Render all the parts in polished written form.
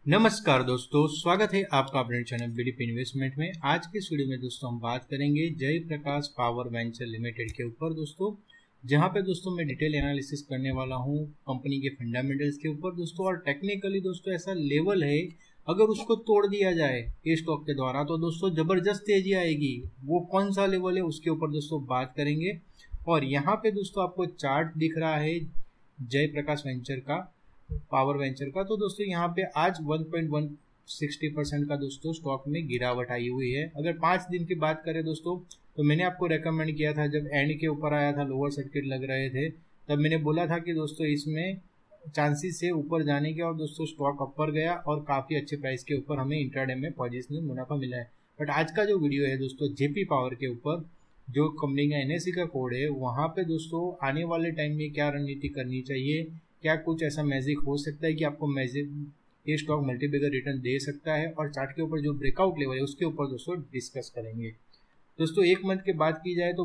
नमस्कार दोस्तों, स्वागत है आपका अपने चैनल बीडीपी इन्वेस्टमेंट में। आज के इस वीडियो में दोस्तों हम बात करेंगे जय प्रकाश पावर वेंचर लिमिटेड के ऊपर दोस्तों, जहां पे दोस्तों मैं डिटेल एनालिसिस करने वाला हूं कंपनी के फंडामेंटल्स के ऊपर दोस्तों। और टेक्निकली दोस्तों ऐसा लेवल है, अगर उसको तोड़ दिया जाए इस स्टॉक के द्वारा तो दोस्तों जबरदस्त तेजी आएगी। वो कौन सा लेवल है उसके ऊपर दोस्तों बात करेंगे। और यहाँ पे दोस्तों आपको चार्ट दिख रहा है जय प्रकाश वेंचर का, पावर वेंचर का। तो दोस्तों यहाँ पे आज 1.160% का दोस्तों स्टॉक में गिरावट आई हुई है। अगर 5 दिन की बात करें दोस्तों, तो मैंने आपको रेकमेंड किया था, जब एंड के ऊपर आया था, लोअर सर्किट लग रहे थे, तब मैंने बोला था कि दोस्तों इसमें चांसेस है ऊपर जाने के। और दोस्तों स्टॉक ऊपर गया और काफ़ी अच्छे प्राइस के ऊपर हमें इंट्राडे में पोजिशनल मुनाफा मिला है। बट आज का जो वीडियो है दोस्तों जेपी पावर के ऊपर, जो कंपनी का एनएससी का कोड है, वहाँ पे दोस्तों आने वाले टाइम में क्या रणनीति करनी चाहिए, क्या कुछ ऐसा मैजिक हो सकता है कि आपको मैजिक ये स्टॉक मल्टीबैगर रिटर्न दे सकता है। और चार्ट के ऊपर जो ब्रेकआउट लेवल है उसके ऊपर दोस्तों डिस्कस करेंगे। दोस्तों एक मंथ की बात की जाए तो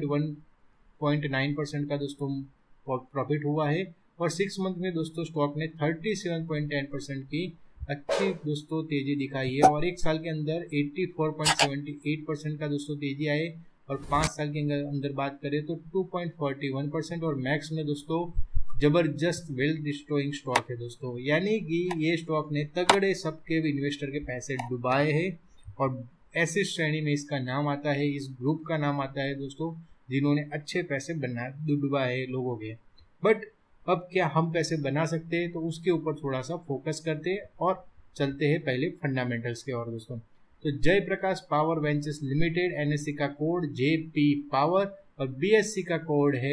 1.9% का दोस्तों प्रॉफिट हुआ है। और 6 मंथ में दोस्तों स्टॉक ने 37.10% की अच्छी दोस्तों तेजी दिखाई है। और एक साल के अंदर 84.78% का दोस्तों तेजी आए। और 5 साल के अंदर बात करें तो 2.41%। और मैक्स में दोस्तों जबरदस्त वेल्थ डिस्ट्रॉइंग स्टॉक है दोस्तों, यानी कि ये स्टॉक ने तगड़े सबके इन्वेस्टर के पैसे डुबाए हैं। और ऐसी श्रेणी में इसका नाम आता है, इस ग्रुप का नाम आता है दोस्तों, जिन्होंने अच्छे पैसे डुबाए हैं लोगों के। बट अब क्या हम पैसे बना सकते हैं, तो उसके ऊपर थोड़ा सा फोकस करते हैं और चलते हैं पहले फंडामेंटल्स के ओर दोस्तों। तो Jai Prakash power ventures limited, NSC का कोड जेपी पावर और बीएससी का कोड है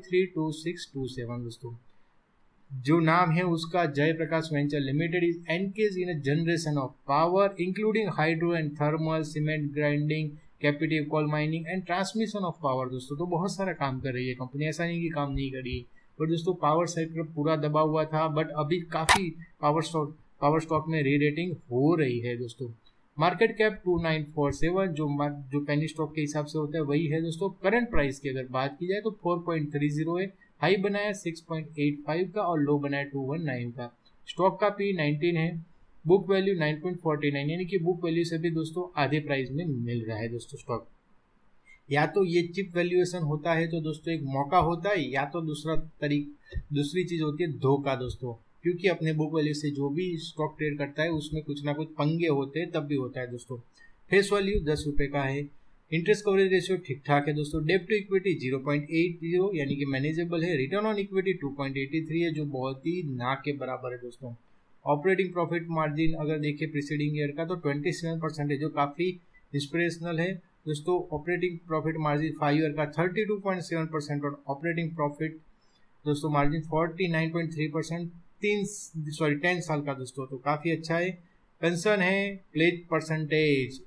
532627 दोस्तों। जो नाम है उसका, Jai Prakash venture limited is engage in a generation of power including hydro and thermal, cement grinding, captive coal mining and transmission of power दोस्तों। तो बहुत सारा काम कर रही है कंपनी, ऐसा नहीं कि काम नहीं करी। पर दोस्तों पावर सेक्टर पूरा दबा हुआ था, बट अभी काफ़ी पावर स्टॉक में री रेटिंग हो रही है दोस्तों। मार्केट कैप 2947 जो पेनी स्टॉक के हिसाब से होता है वही है दोस्तों। करंट प्राइस की अगर बात की जाए तो 4.30 है, हाई बनाया 6.85 का और लो बनाया 219 का। स्टॉक का पी 19 है, बुक वैल्यू 9.49, यानी कि बुक वैल्यू से भी दोस्तों आधे प्राइस में मिल रहा है दोस्तों स्टॉक। या तो ये चिप वैल्यूएशन होता है तो दोस्तों एक मौका होता है, या तो दूसरी चीज़ होती है धोखा दोस्तों, क्योंकि अपने बुक वैल्यू से जो भी स्टॉक ट्रेड करता है उसमें कुछ ना कुछ पंगे होते हैं, तब भी होता है दोस्तों। फेस वैल्यू 10 रुपये का है। इंटरेस्ट कवरेज रेशियो ठीक ठाक है दोस्तों। डेब्ट टू इक्विटी 0.80 यानी कि मैनेजेबल है। रिटर्न ऑन इक्विटी 2.83 है, जो बहुत ही ना के बराबर है दोस्तों। ऑपरेटिंग प्रॉफिट मार्जिन अगर देखिए प्रीसीडिंग ईयर का तो 27% है, जो काफ़ी इंस्पिरेशनल है दोस्तों। ऑपरेटिंग प्रॉफिट मार्जिन 5 ईयर का 32.7% और ऑपरेटिंग प्रॉफिट दोस्तों मार्जिन 49.3%, 10 साल का दोस्तों, तो काफ़ी अच्छा है। कंसर्न है प्लेज परसेंटेज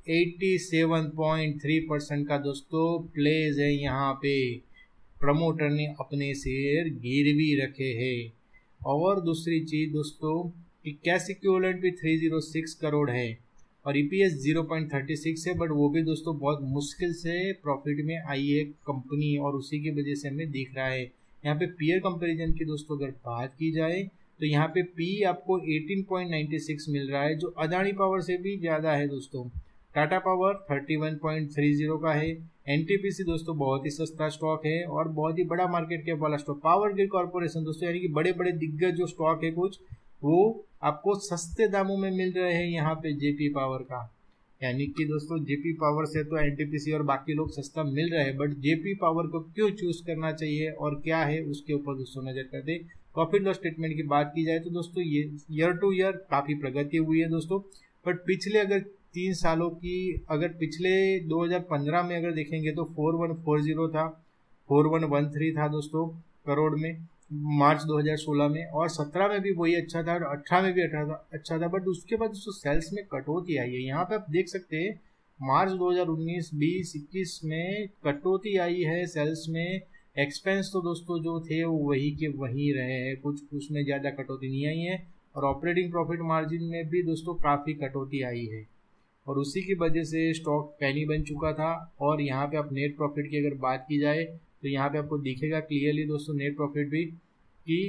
87.3% का दोस्तों प्लेज है। यहाँ पे प्रमोटर ने अपने शेयर गिरवी रखे हैं। और दूसरी चीज़ दोस्तों कि कैश इक्विवेलेंट भी 306 करोड़ है और ईपीएस 0.36 है, बट वो भी दोस्तों बहुत मुश्किल से प्रॉफिट में आई है कंपनी, और उसी की वजह से हमें दिख रहा है। यहाँ पे पीयर कंपैरिजन की दोस्तों अगर बात की जाए तो यहाँ पे पी आपको 18.96 मिल रहा है, जो अदानी पावर से भी ज़्यादा है दोस्तों। टाटा पावर 31.30 का है। एनटीपीसी दोस्तों बहुत ही सस्ता स्टॉक है और बहुत ही बड़ा मार्केट कैप वाला स्टॉक। पावर ग्रिड कॉर्पोरेशन दोस्तों, यानी कि बड़े बड़े दिग्गज जो स्टॉक है कुछ, वो आपको सस्ते दामों में मिल रहे हैं यहाँ पे जेपी पावर का। यानी कि दोस्तों जेपी पावर से तो एनटीपीसी और बाकी लोग सस्ता मिल रहे हैं, बट जेपी पावर को क्यों चूज करना चाहिए और क्या है उसके ऊपर दोस्तों नजर करते। प्रॉफिट लॉस स्टेटमेंट की बात की जाए तो दोस्तों ये ईयर टू ईयर काफ़ी प्रगति हुई है दोस्तों। बट पिछले अगर 3 सालों की, अगर पिछले 2015 में अगर देखेंगे तो 4140 था, 4113 था दोस्तों करोड़ में मार्च 2016 में, और 17 में भी वही अच्छा था और 18 में भी अच्छा था। बट उसके बाद दोस्तों सेल्स में कटौती आई है। यहाँ पे आप देख सकते हैं मार्च 2019, 20, 21 में कटौती आई है सेल्स में। एक्सपेंस तो दोस्तों जो थे वो वही के वही रहे हैं, कुछ उसमें ज़्यादा कटौती नहीं आई है। और ऑपरेटिंग प्रॉफिट मार्जिन में भी दोस्तों काफ़ी कटौती आई है, और उसी की वजह से स्टॉक पैनी बन चुका था। और यहाँ पे आप नेट प्रॉफिट की अगर बात की जाए तो यहाँ पे आपको दिखेगा क्लियरली दोस्तों नेट प्रॉफिट भी कि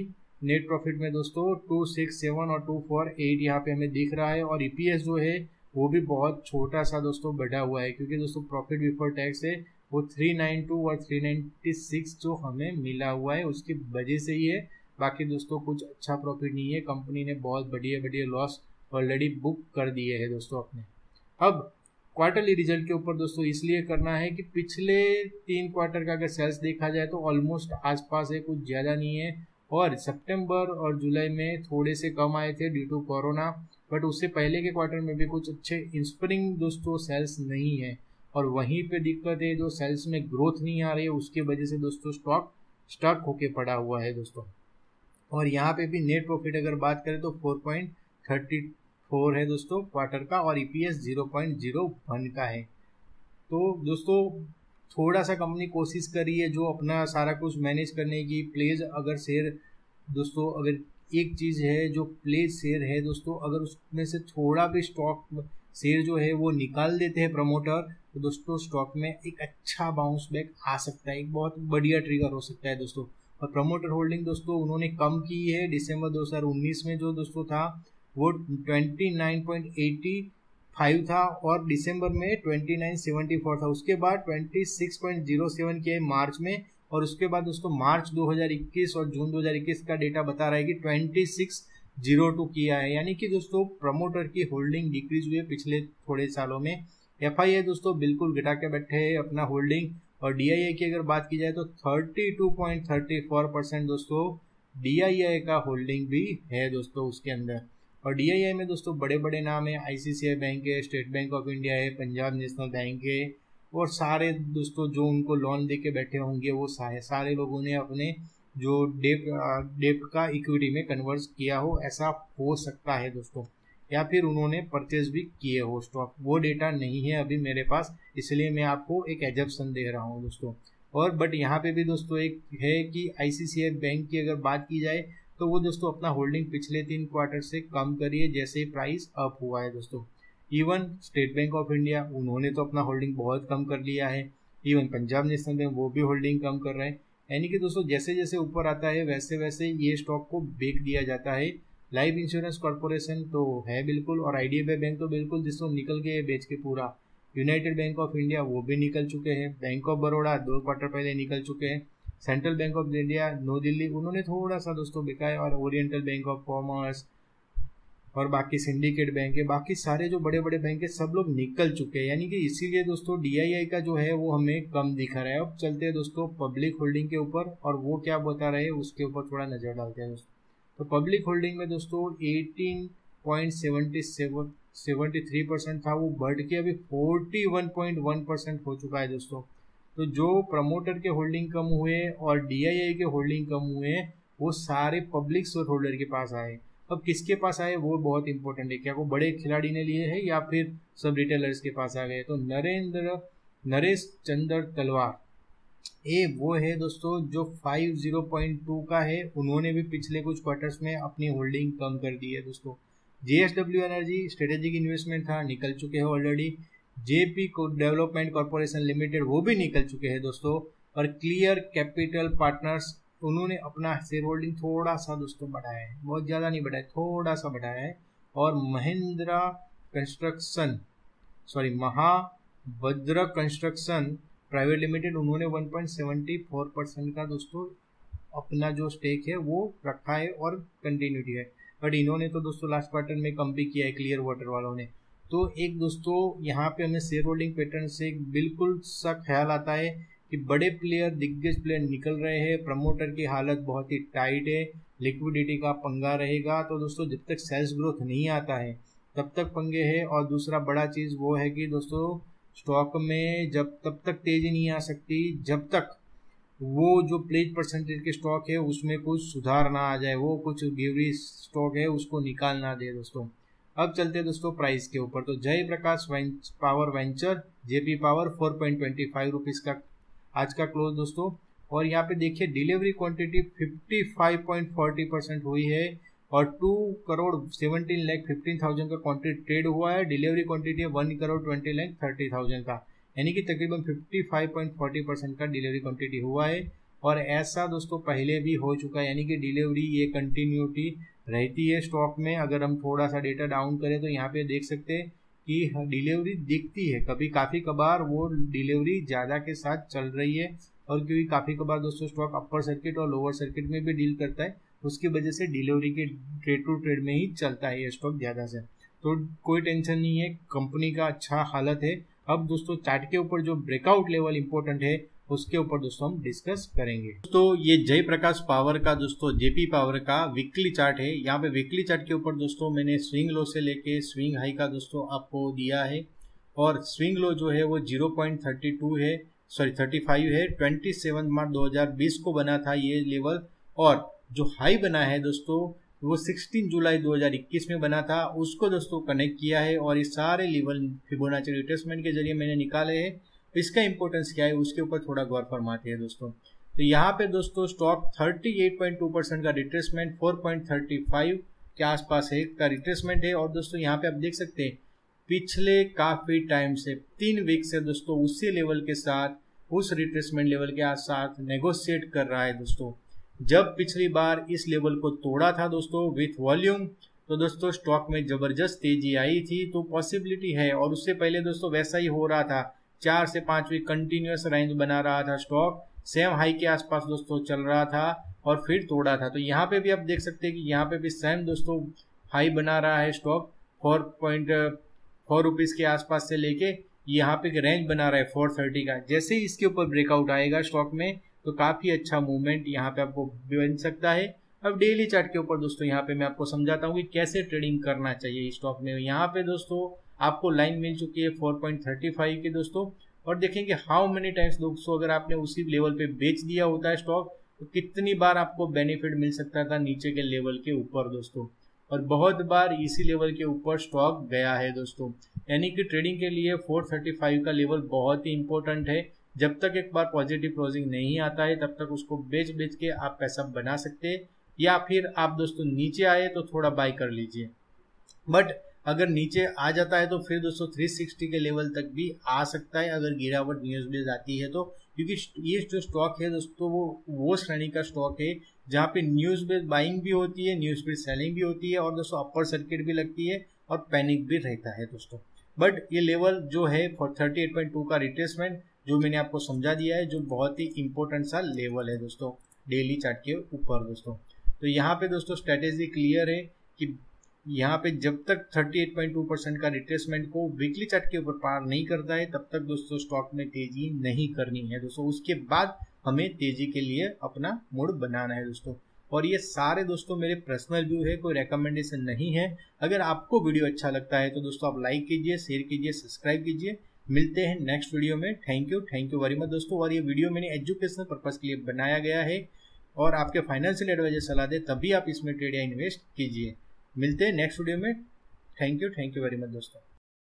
नेट प्रॉफिट में दोस्तों 267 और 248 यहाँ पे हमें दिख रहा है। और ईपीएस जो है वो भी बहुत छोटा सा दोस्तों बढ़ा हुआ है, क्योंकि दोस्तों प्रॉफिट बिफोर टैक्स है वो 392 और 396 जो हमें मिला हुआ है उसकी वजह से ही है। बाकी दोस्तों कुछ अच्छा प्रॉफिट नहीं है, कंपनी ने बहुत बढ़िया बढ़िया लॉस ऑलरेडी बुक कर दिए है दोस्तों अपने। अब क्वार्टरली रिजल्ट के ऊपर दोस्तों इसलिए करना है कि पिछले 3 क्वार्टर का अगर सेल्स देखा जाए तो ऑलमोस्ट आसपास है, कुछ ज़्यादा नहीं है। और सितंबर और जुलाई में थोड़े से कम आए थे ड्यू टू कोरोना, बट उससे पहले के क्वार्टर में भी कुछ अच्छे इंस्पिरिंग दोस्तों सेल्स नहीं है। और वहीं पे दिक्कत है, जो सेल्स में ग्रोथ नहीं आ रही है उसकी वजह से दोस्तों स्टॉक स्टक होके पड़ा हुआ है दोस्तों। और यहाँ पे भी नेट प्रॉफिट अगर बात करें तो 4.34 है दोस्तों क्वार्टर का, और ईपीएस 0.01 का है। तो दोस्तों थोड़ा सा कंपनी कोशिश कर रही है जो अपना सारा कुछ मैनेज करने की। प्लीज़ अगर शेयर दोस्तों, अगर एक चीज़ है जो प्लेज शेयर है दोस्तों, अगर उसमें से थोड़ा भी स्टॉक शेयर जो है वो निकाल देते हैं प्रमोटर, तो दोस्तों स्टॉक में एक अच्छा बाउंस बैक आ सकता है, एक बहुत बढ़िया ट्रिगर हो सकता है दोस्तों। और प्रमोटर होल्डिंग दोस्तों उन्होंने कम की है। दिसंबर 2019 में जो दोस्तों था वो 29.85 था और दिसंबर में 29.74 था। उसके बाद 26.07 किया है मार्च में, और उसके बाद दोस्तों मार्च 2021 और जून 2021 का डेटा बता रहा है कि 26.02 किया है। यानी कि दोस्तों प्रमोटर की होल्डिंग डिक्रीज हुई है पिछले थोड़े सालों में। एफआईआई दोस्तों बिल्कुल घटा के बैठे हैं अपना होल्डिंग। और डीआईआई की अगर बात की जाए तो 32.34% दोस्तों डीआईआई का होल्डिंग भी है दोस्तों उसके अंदर। और डीआईआई में दोस्तों बड़े बड़े नाम है, आईसीआईसीआई बैंक है, स्टेट बैंक ऑफ इंडिया है, पंजाब नेशनल बैंक है, और सारे दोस्तों जो उनको लोन दे के बैठे होंगे वो सारे लोगों ने अपने जो डेप्ट का इक्विटी में कन्वर्ट किया हो, ऐसा हो सकता है दोस्तों, या फिर उन्होंने परचेज भी किए हो स्टॉक। वो डेटा नहीं है अभी मेरे पास, इसलिए मैं आपको एक एजम्पशन दे रहा हूँ दोस्तों। और बट यहाँ पे भी दोस्तों एक है कि आईसीआईसीआई बैंक की अगर बात की जाए तो वो दोस्तों अपना होल्डिंग पिछले 3 क्वार्टर से कम करिए जैसे ही प्राइस अप हुआ है दोस्तों। Even state bank of India उन्होंने तो अपना होल्डिंग बहुत कम कर लिया है। इवन पंजाब नेशनल बैंक वो भी होल्डिंग कम कर रहे हैं। यानी कि दोस्तों जैसे जैसे ऊपर आता है वैसे वैसे ये स्टॉक को बेच दिया जाता है। लाइफ इंश्योरेंस कॉर्पोरेशन तो है बिल्कुल, और आईडीएफआई बैंक तो बिल्कुल जिसको निकल गए बेच के पूरा। यूनाइटेड बैंक ऑफ इंडिया वो भी निकल चुके हैं। बैंक ऑफ बड़ौदा 2 क्वार्टर पहले निकल चुके हैं। सेंट्रल बैंक ऑफ इंडिया नई दिल्ली उन्होंने थोड़ा सा दोस्तों बिका है, और ओरिएंटल बैंक ऑफ कॉमर्स और बाकी सिंडिकेट बैंक है, बाकी सारे जो बड़े बड़े बैंक है सब लोग निकल चुके हैं। यानी कि इसीलिए दोस्तों डीआईआई का जो है वो हमें कम दिखा रहा है। अब चलते हैं दोस्तों पब्लिक होल्डिंग के ऊपर, और वो क्या बता रहे हैं उसके ऊपर थोड़ा नज़र डालते हैं दोस्तों। तो पब्लिक होल्डिंग में दोस्तों 18.73% था, वो बढ़ के अभी 41.1% हो चुका है दोस्तों। तो जो प्रमोटर के होल्डिंग कम हुए और डीआईआई के होल्डिंग कम हुए वो सारे पब्लिक शेयर होल्डर के पास आए। अब किसके पास आए वो बहुत इंपॉर्टेंट है, क्या वो बड़े खिलाड़ी ने लिए हैं या फिर सब रिटेलर्स के पास आ गए। तो नरेश चंद्र तलवार ये वो है दोस्तों जो 50.2 का है, उन्होंने भी पिछले कुछ क्वार्टर्स में अपनी होल्डिंग कम कर दी है दोस्तों। जेएसडब्ल्यू एनर्जी स्ट्रेटेजिक इन्वेस्टमेंट था, निकल चुके हैं already. JP development corporation limited वो भी निकल चुके हैं दोस्तों। और क्लियर कैपिटल पार्टनर्स उन्होंने अपना शेयर होल्डिंग थोड़ा सा दोस्तों बढ़ाया है, बहुत ज़्यादा नहीं बढ़ाया, थोड़ा सा बढ़ाया है। और महाभद्र कंस्ट्रक्शन प्राइवेट लिमिटेड उन्होंने 1.74% का दोस्तों अपना जो स्टेक है वो रखा है और कंटिन्यूटी है। बट इन्होंने तो दोस्तों लास्ट क्वार्टर में कम भी किया है क्लियर वाटर वालों ने। तो एक दोस्तों यहाँ पे हमें शेयर होल्डिंग पैटर्न से बिल्कुल सा ख्याल आता है कि बड़े प्लेयर दिग्गज प्लेयर निकल रहे हैं, प्रमोटर की हालत बहुत ही टाइट है, लिक्विडिटी का पंगा रहेगा। तो दोस्तों जब तक सेल्स ग्रोथ नहीं आता है तब तक पंगे है। और दूसरा बड़ा चीज़ वो है कि दोस्तों स्टॉक में तब तक तेजी नहीं आ सकती जब तक वो जो प्लेज परसेंटेज के स्टॉक है उसमें कुछ सुधार ना आ जाए, वो कुछ गिवरी स्टॉक है उसको निकाल ना दे दोस्तों। अब चलते हैं दोस्तों प्राइस के ऊपर। तो Jai Prakash power venture JP power 4.25 rupees का आज का क्लोज दोस्तों। और यहाँ पे देखिए डिलीवरी क्वांटिटी 55.40% हुई है, और 2,17,15,000 का क्वांटिटी ट्रेड हुआ है। डिलीवरी क्वांटिटी है 1,20,30,000 का, यानी कि तकरीबन 55.40% का डिलीवरी क्वांटिटी हुआ है। और ऐसा दोस्तों पहले भी हो चुका है, यानी कि डिलीवरी ये कंटिन्यूटी रहती है स्टॉक में। अगर हम थोड़ा सा डेटा डाउन करें तो यहाँ पे देख सकते हैं कि डिलीवरी दिखती है, कभी काफ़ी कबार वो डिलीवरी ज़्यादा के साथ चल रही है, और क्योंकि काफ़ी कबार दोस्तों स्टॉक अपर सर्किट और लोअर सर्किट में भी डील करता है, उसकी वजह से डिलीवरी के ट्रेड टू ट्रेड में ही चलता है ये स्टॉक ज़्यादा से। तो कोई टेंशन नहीं है, कंपनी का अच्छा हालत है। अब दोस्तों चार्ट के ऊपर जो ब्रेकआउट लेवल इंपॉर्टेंट है उसके ऊपर दोस्तों हम डिस्कस करेंगे। तो ये जय प्रकाश पावर का दोस्तों जेपी पावर का वीकली चार्ट है। यहाँ पे वीकली चार्ट के ऊपर दोस्तों मैंने स्विंग लो से लेके स्विंग हाई का दोस्तों आपको दिया है, और स्विंग लो जो है वो 0.32 है, सॉरी 35 है। 27 मार्च 2020 को बना था ये लेवल, और जो हाई बना है दोस्तों वो 16 जुलाई 2021 में बना था, उसको दोस्तों कनेक्ट किया है, और ये सारे लेवल फिबोनाची रिट्रेसमेंट के जरिए मैंने निकाले हैं। इसका इंपॉर्टेंस क्या है उसके ऊपर थोड़ा गौर फरमाते हैं दोस्तों। तो यहाँ पे दोस्तों स्टॉक 38.2% का रिट्रेसमेंट 4.35 के आसपास है का रिट्रेसमेंट है, और दोस्तों यहाँ पे आप देख सकते हैं पिछले काफी टाइम से 3 वीक से दोस्तों उसी लेवल के साथ, उस रिट्रेसमेंट लेवल के साथ नेगोशिएट कर रहा है दोस्तों। जब पिछली बार इस लेवल को तोड़ा था दोस्तों विथ वॉल्यूम, तो दोस्तों स्टॉक में जबरदस्त तेजी आई थी, तो पॉसिबिलिटी है, और उससे पहले दोस्तों वैसा ही हो रहा था, 4 से 5 वीक कंटिन्यूअस रेंज बना रहा था स्टॉक, सेम हाई के आसपास दोस्तों चल रहा था और फिर तोड़ा था। तो यहाँ पे भी आप देख सकते हैं कि यहाँ पे भी सेम दोस्तों हाई बना रहा है स्टॉक 4.4 रुपीज़ के आसपास से लेके यहाँ पे रेंज बना रहा है 430 का। जैसे ही इसके ऊपर ब्रेकआउट आएगा स्टॉक में तो काफ़ी अच्छा मूवमेंट यहाँ पे आपको बन सकता है। अब डेली चार्ट के ऊपर दोस्तों यहाँ पे मैं आपको समझाता हूँ कि कैसे ट्रेडिंग करना चाहिए स्टॉक में। यहाँ पे दोस्तों आपको लाइन मिल चुकी है 4.35 की दोस्तों, और देखेंगे हाउ मेनी टाइम्स दोस्तों अगर आपने उसी लेवल पे बेच दिया होता है स्टॉक तो कितनी बार आपको बेनिफिट मिल सकता था नीचे के लेवल के ऊपर दोस्तों, और बहुत बार इसी लेवल के ऊपर स्टॉक गया है दोस्तों। यानी कि ट्रेडिंग के लिए 435 का लेवल बहुत ही इंपॉर्टेंट है। जब तक एक बार पॉजिटिव क्लोजिंग नहीं आता है तब तक उसको बेच के आप पैसा बना सकते हैं, या फिर आप दोस्तों नीचे आए तो थोड़ा बाय कर लीजिए। बट अगर नीचे आ जाता है तो फिर दोस्तों 360 के लेवल तक भी आ सकता है अगर गिरावट न्यूज बेस आती है तो, क्योंकि ये जो स्टॉक है दोस्तों वो श्रेणी का स्टॉक है जहाँ पे न्यूज बेस बाइंग भी होती है, न्यूज बेस सेलिंग भी होती है, और दोस्तों अपर सर्किट भी लगती है और पैनिक भी रहता है दोस्तों। बट ये लेवल जो है 38.2 का रिट्रेसमेंट जो मैंने आपको समझा दिया है, जो बहुत ही इंपॉर्टेंट सा लेवल है दोस्तों डेली चार्ट के ऊपर दोस्तों। तो यहाँ पे दोस्तों स्ट्रेटेजी क्लियर है कि यहाँ पे जब तक 38.2% का रिट्रेसमेंट को वीकली चार्ट के ऊपर पार नहीं करता है तब तक दोस्तों स्टॉक में तेजी नहीं करनी है दोस्तों। उसके बाद हमें तेजी के लिए अपना मूड बनाना है दोस्तों। और ये सारे दोस्तों मेरे पर्सनल व्यू है, कोई रिकमेंडेशन नहीं है। अगर आपको वीडियो अच्छा लगता है तो दोस्तों आप लाइक कीजिए, शेयर कीजिए, सब्सक्राइब कीजिए। मिलते हैं नेक्स्ट वीडियो में। थैंक यू वेरी मच दोस्तों। और ये वीडियो मैंने एजुकेशनल पर्पज के लिए बनाया गया है, और आपके फाइनेंशियल एडवाइजर सलाह दे तभी आप इसमें ट्रेड या इन्वेस्ट कीजिए। मिलते हैं नेक्स्ट वीडियो में। थैंक यू वेरी मच दोस्तों।